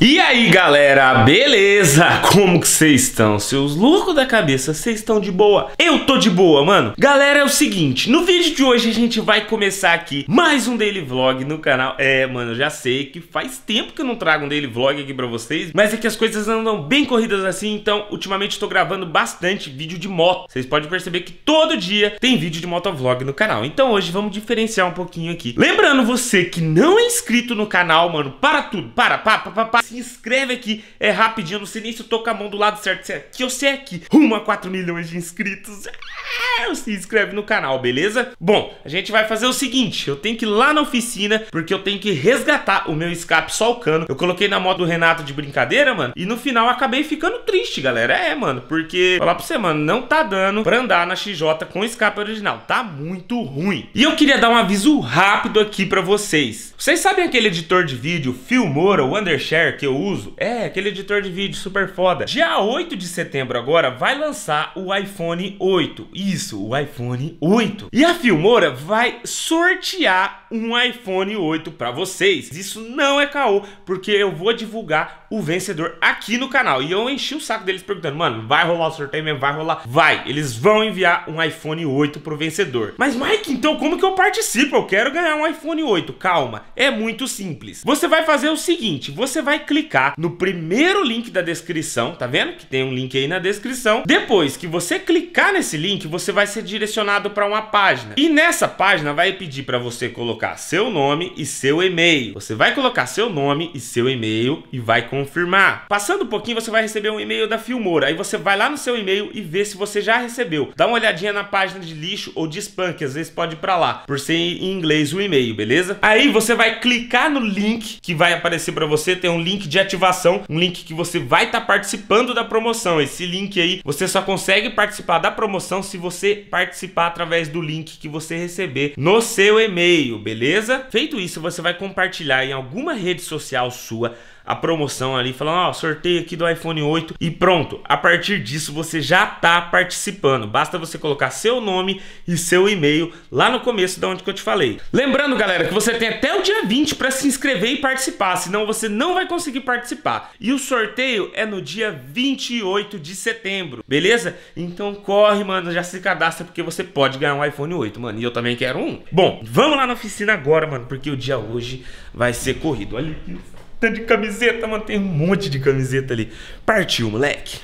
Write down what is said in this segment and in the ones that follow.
E aí galera, beleza? Como que vocês estão? Seus loucos da cabeça, vocês estão de boa? Eu tô de boa, mano. Galera, é o seguinte, no vídeo de hoje a gente vai começar aqui mais um daily vlog no canal. Mano, eu já sei que faz tempo que eu não trago um daily vlog aqui pra vocês, mas é que as coisas andam bem corridas assim, então ultimamente tô gravando bastante vídeo de moto. Vocês podem perceber que todo dia tem vídeo de motovlog no canal, então hoje vamos diferenciar um pouquinho aqui. Lembrando você que não é inscrito no canal, mano, para tudo, se inscreve aqui, é rapidinho, não sei nem se eu tô com a mão do lado certo, se é aqui ou se é aqui, rumo a 4 milhões de inscritos. Se inscreve no canal, beleza? Bom, a gente vai fazer o seguinte, eu tenho que ir lá na oficina, porque eu tenho que resgatar o meu escape só o cano. Eu coloquei na moto do Renato de brincadeira, mano, e no final acabei ficando triste, galera. Mano, porque, falar pra você, mano, não tá dando pra andar na XJ com o escape original, tá muito ruim. E eu queria dar um aviso rápido aqui pra vocês. Vocês sabem aquele editor de vídeo, Filmora, o Undershare, que eu uso? Aquele editor de vídeo super foda. Dia 8 de setembro agora vai lançar o iPhone 8. Isso, o iPhone 8. E a Filmora vai sortear um iPhone 8 pra vocês. Isso não é caô, porque eu vou divulgar o vencedor aqui no canal. E eu enchi o saco deles perguntando, mano, vai rolar o sorteio mesmo? Vai rolar? Vai, eles vão enviar um iPhone 8 pro vencedor. Mas Mike, então como que eu participo? Eu quero ganhar um iPhone 8. Calma, é muito simples. Você vai fazer o seguinte, você vai clicar no primeiro link da descrição, tá vendo? Que tem um link aí na descrição. Depois que você clicar nesse link, você vai ser direcionado para uma página. E nessa página vai pedir para você colocar seu nome e seu e-mail. Você vai colocar seu nome e seu e-mail e vai confirmar. Passando um pouquinho, você vai receber um e-mail da Filmora. Aí você vai lá no seu e-mail e vê se você já recebeu. Dá uma olhadinha na página de lixo ou de spam, que às vezes pode ir para lá, por ser em inglês o e-mail, beleza? Aí você vai clicar no link que vai aparecer para você. Tem um link de ativação, um link que você vai estar participando da promoção. Esse link aí, você só consegue participar da promoção se você participar através do link que você receber no seu e-mail, beleza? Feito isso, você vai compartilhar em alguma rede social sua a promoção ali, falando, ó, sorteio aqui do iPhone 8 e pronto. A partir disso você já tá participando. Basta você colocar seu nome e seu e-mail lá no começo de onde que eu te falei. Lembrando, galera, que você tem até o dia 20 para se inscrever e participar, senão você não vai conseguir participar. E o sorteio é no dia 28 de setembro, beleza? Então corre, mano, já se cadastra porque você pode ganhar um iPhone 8, mano. E eu também quero um. Bom, vamos lá na oficina agora, mano, porque o dia hoje vai ser corrido. Olha aqui. De camiseta, mano, tem um monte de camiseta ali. Partiu, moleque.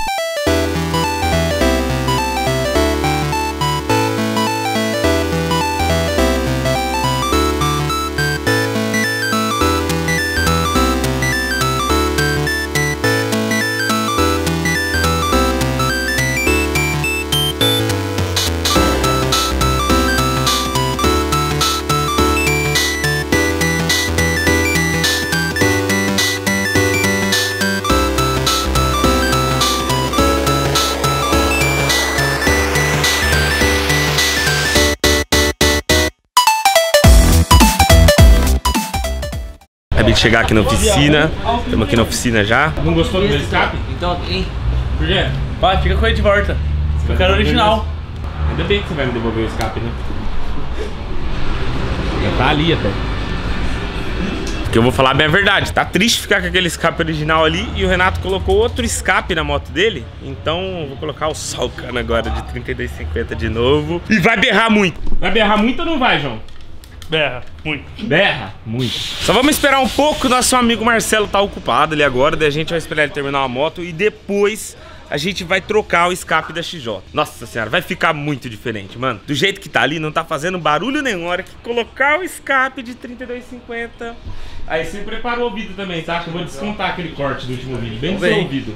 Acabei de chegar aqui na oficina. Estamos aqui na oficina já. Não gostou do meu escape? Então, hein? Por quê? Vai, fica com ele de volta. Eu quero original. Ainda bem que você vai me devolver o escape, né? Já tá ali até. Porque eu vou falar bem a verdade. Tá triste ficar com aquele escape original ali. E o Renato colocou outro escape na moto dele. Então eu vou colocar o Salcano agora de 3250 de novo. E vai berrar muito. Vai berrar muito ou não vai, João? Berra, muito. Berra? Muito. Só vamos esperar um pouco, nosso amigo Marcelo tá ocupado ali agora, daí a gente vai esperar ele terminar a moto e depois a gente vai trocar o escape da XJ. Nossa senhora, vai ficar muito diferente, mano. Do jeito que tá ali, não tá fazendo barulho nenhum. A hora que colocar o escape de 3250. Aí você prepara o ouvido também, tá? Que eu vou descontar aquele corte do último vídeo, bem do seu ouvido.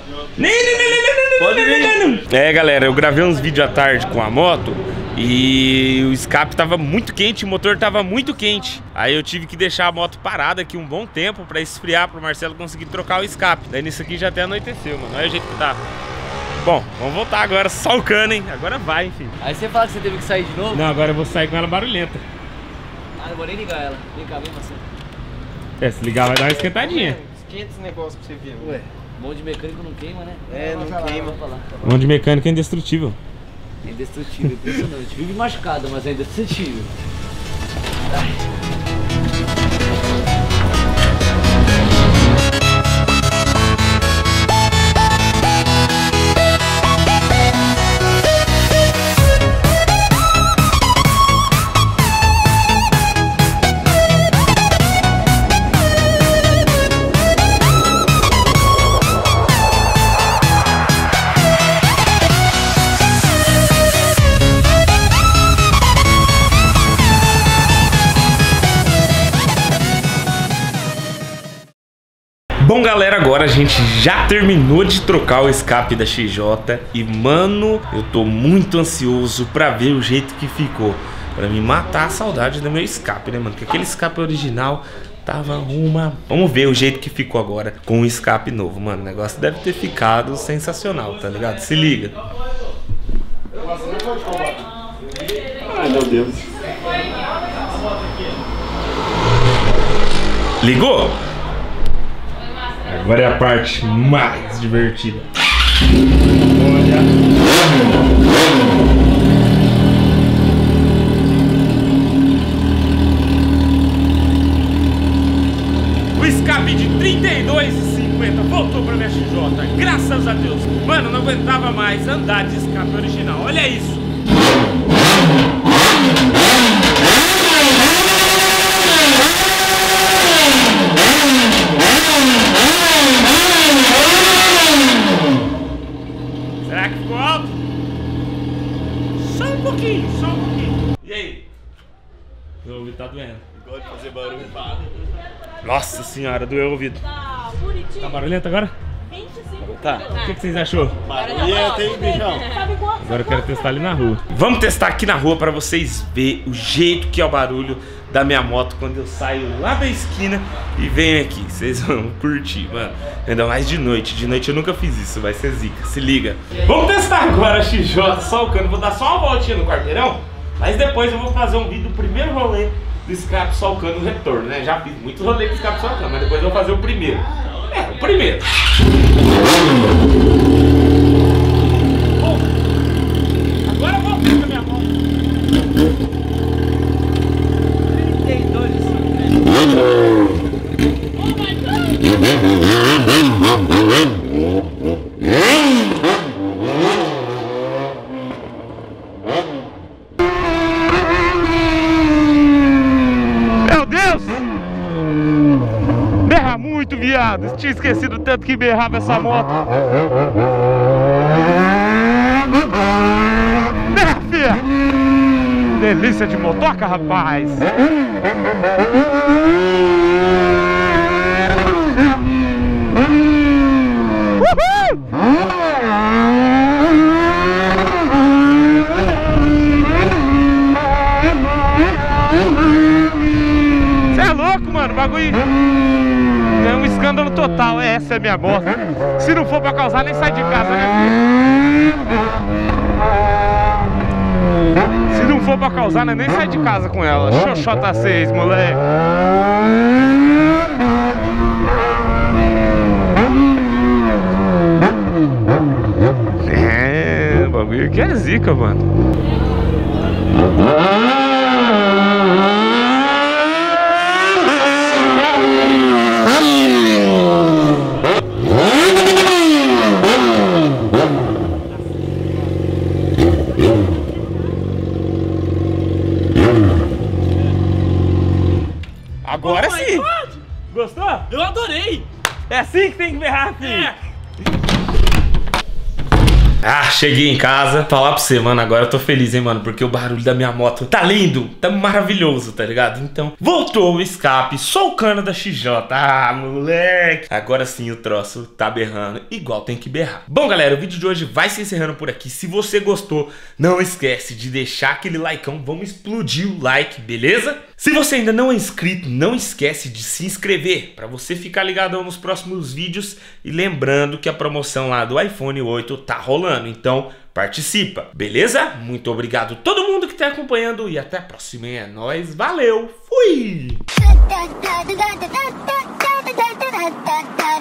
Galera, eu gravei uns vídeos à tarde com a moto e o escape tava muito quente, o motor tava muito quente. Aí eu tive que deixar a moto parada aqui um bom tempo pra esfriar, pro Marcelo conseguir trocar o escape. Daí nisso aqui já até anoiteceu, mano. Olha o jeito que tá. Bom, vamos voltar agora, só o cano, hein? Agora vai, enfim. Aí você fala que você teve que sair de novo? Não, agora eu vou sair com ela barulhenta. Ah, não vou nem ligar ela. Vem cá, vem você. Se ligar vai dar uma esquentadinha. Esquenta esse negócio pra você ver. Ué, mão de mecânico não queima, né? Não queima. Mão de mecânico é indestrutível. É indestrutível, impressionante. Vive machucado, mas é indestrutível. Ai. Bom, galera, agora a gente já terminou de trocar o escape da XJ. E, mano, eu tô muito ansioso pra ver o jeito que ficou. Pra me matar a saudade do meu escape, né, mano? Porque aquele escape original tava uma... Vamos ver o jeito que ficou agora com o escape novo, mano. O negócio deve ter ficado sensacional, tá ligado? Se liga. Ai, meu Deus. Ligou? Agora é a parte mais divertida. Olha. O escape de 32,50 voltou pra minha XJ. Graças a Deus. Mano, não aguentava mais andar de escape original. Olha isso. Será que ficou alto? Só um pouquinho, só um pouquinho. E aí? Meu ouvido tá doendo. Gosto de fazer barulho. Nossa senhora, doeu o ouvido. Tá bonitinho. Tá barulhento agora? 25. Tá. O que vocês achou? Maria tem beijão. Sabe quanto? Agora eu quero testar ali na rua. Vamos testar aqui na rua pra vocês verem o jeito que é o barulho da minha moto quando eu saio lá da esquina e venho aqui. Vocês vão curtir, mano. Ainda mais de noite. De noite eu nunca fiz isso, vai ser zica. Se liga. Vamos testar agora a XJ só o cano. Vou dar só uma voltinha no quarteirão, mas depois eu vou fazer um vídeo do primeiro rolê do escape só o cano retorno, né? Já fiz muitos rolês com escape só o cano, mas depois eu vou fazer o primeiro. É, o primeiro. Bom, agora eu vou abrir a minha mão. 32,50. Meu Deus! Berra muito, viado. Tinha esquecido tanto que berrava essa moto. Berra, filha! Delícia de motoca, rapaz! Você é louco, mano, o bagulho é um escândalo total. Essa é minha moto. Se não for pra causar, nem sai de casa, né, filho? Se não for pra causar, né, nem sai de casa com ela. Xoxota 6, moleque. É, o bagulho aqui é zica, mano. Agora sim! Gostou? Eu adorei! É assim que tem que berrar, filho! Ah, cheguei em casa. Falar pra você, mano, agora eu tô feliz, hein, mano, porque o barulho da minha moto tá lindo, tá maravilhoso, tá ligado? Então, voltou o escape, só o cano da XJ. Ah, moleque! Agora sim o troço tá berrando igual tem que berrar. Bom, galera, o vídeo de hoje vai se encerrando por aqui. Se você gostou, não esquece de deixar aquele likeão. Vamos explodir o like, beleza? Se você ainda não é inscrito, não esquece de se inscrever para você ficar ligadão nos próximos vídeos. E lembrando que a promoção lá do iPhone 8 tá rolando, então participa, beleza? Muito obrigado a todo mundo que tá acompanhando e até a próxima, é nóis, valeu, fui!